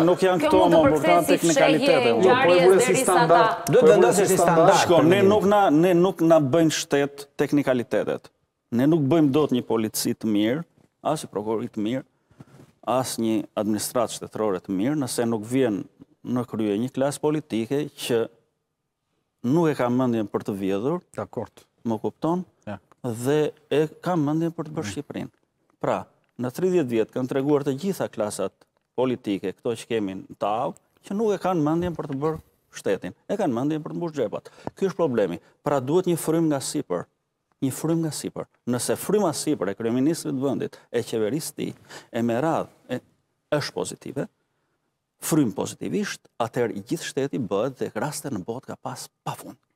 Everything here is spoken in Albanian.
nuk janë këto më importante teknikalitete. Duhet vendosësh një standard. Shko, ne nuk na bëjnë shtet teknikalitetet. Ne nuk bëjmë dot një polici të mirë, as një prokurori të mirë, as një administratë shtetërore të mirë, nëse nuk vjen në krye një klasë politike që nuk e ka mendjen për të vjedhur, më kupton, dhe e ka mendjen për të bërë Shqipërinë. Pra, në 30 vjetë kanë treguar të gjitha klasat politike, këto që kemi në tavë, që nuk e kanë mendjen për të bërë shtetin, e kanë mendjen për të mbushur xhepat. Ky është problemi. Pra duhet një frym nga sipër. Një frym nga sipër. Nëse fryma sipër e kryeministrit të vendit, e qeverisë të tij, e me radhë është pozitive, frym pozitivisht, atëherë i gjithë shteti bëhet dhe raste në botë ka pas pafund.